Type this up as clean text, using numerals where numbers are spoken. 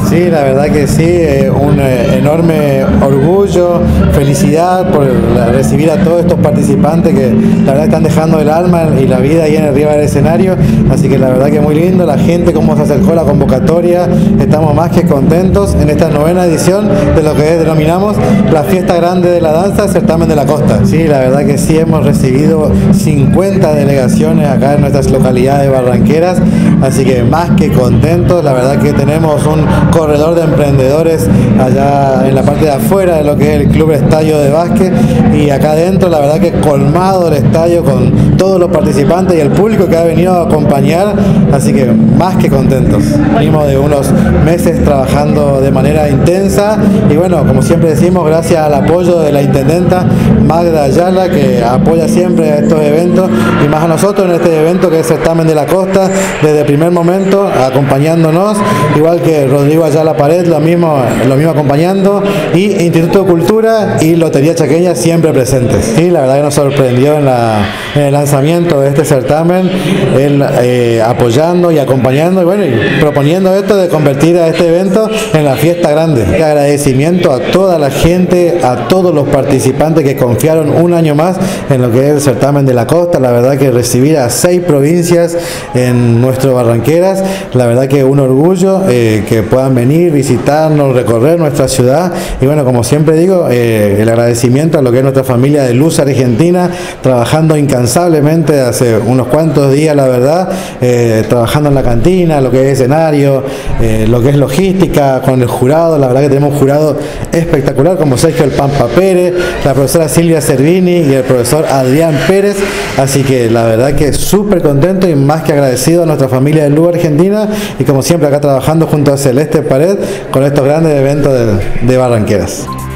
Sí, la verdad que sí, un enorme orgullo, felicidad por recibir a todos estos participantes que la verdad están dejando el alma y la vida ahí en arriba del escenario, así que la verdad que muy lindo, la gente cómo se acercó a la convocatoria, estamos más que contentos en esta 9ª edición de lo que denominamos la Fiesta Grande de la Danza, Certamen de la Costa. Sí, la verdad que sí, hemos recibido 50 delegaciones acá en nuestras localidades barranqueras, así que más que contentos, la verdad que tenemos un corredor de emprendedores allá en la parte de afuera de lo que es el Club Estadio de Básquet, y acá adentro la verdad que colmado el estadio con todos los participantes y el público que ha venido a acompañar, así que más que contentos. Venimos de unos meses trabajando de manera intensa y bueno, como siempre decimos, gracias al apoyo de la intendenta Magda Ayala, que apoya siempre a estos eventos y más a nosotros en este evento que es Certamen de la Costa, desde el primer momento acompañándonos, igual que Rodrigo Ayala Pared, lo mismo acompañando, y Instituto de Cultura y Lotería Chaqueña siempre presentes. Sí, la verdad que nos sorprendió en el lanzamiento de este certamen, él apoyando y acompañando y bueno, y proponiendo esto de convertir a este evento en la fiesta grande. Agradecimiento a toda la gente, a todos los participantes que confiaron un año más en lo que es el Certamen de la Costa. La verdad que recibir a 6 provincias en nuestro Barranqueras, la verdad que un orgullo que puedan venir, visitarnos, recorrer nuestra ciudad y bueno, como siempre digo, el agradecimiento a lo que es nuestra familia de Luz Argentina, trabajando incansablemente hace unos cuantos días, la verdad, trabajando en la cantina, lo que es escenario, lo que es logística, con el jurado. La verdad que tenemos un jurado espectacular como Sergio El Pampa Pérez, la profesora Silvia Cervini y el profesor Adrián Pérez, así que la verdad que súper contento y más que agradecido a nuestra familia de Luz Argentina y como siempre acá trabajando junto a Celeste Pared con estos grandes eventos de Barranqueras.